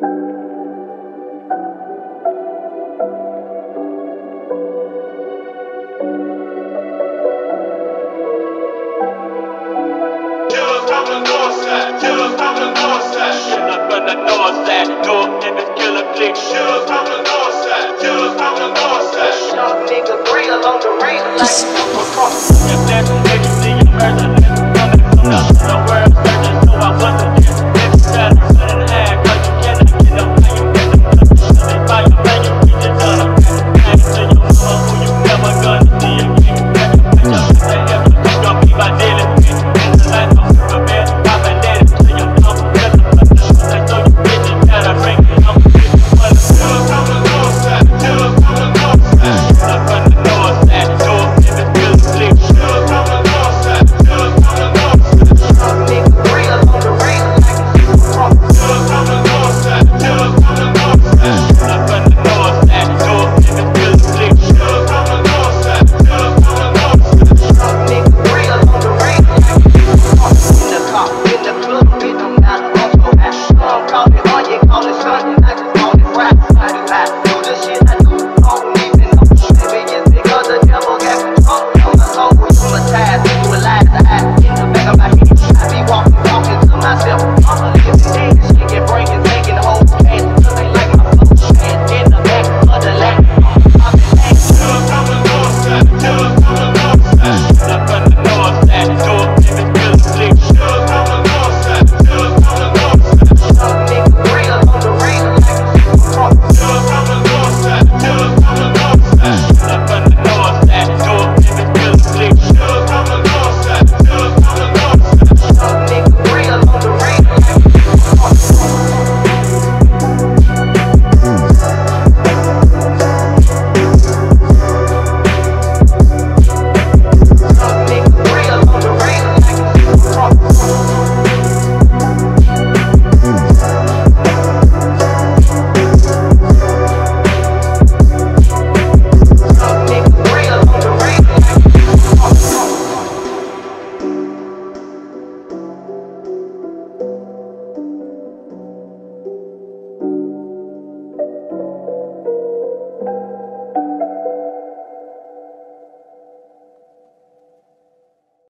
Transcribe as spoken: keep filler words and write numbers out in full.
Killers from the north side, killers from the north side, killers from the north side, north in the killer click. Killers from the north side, killers from the north side. Young niggas bring along the rain like across.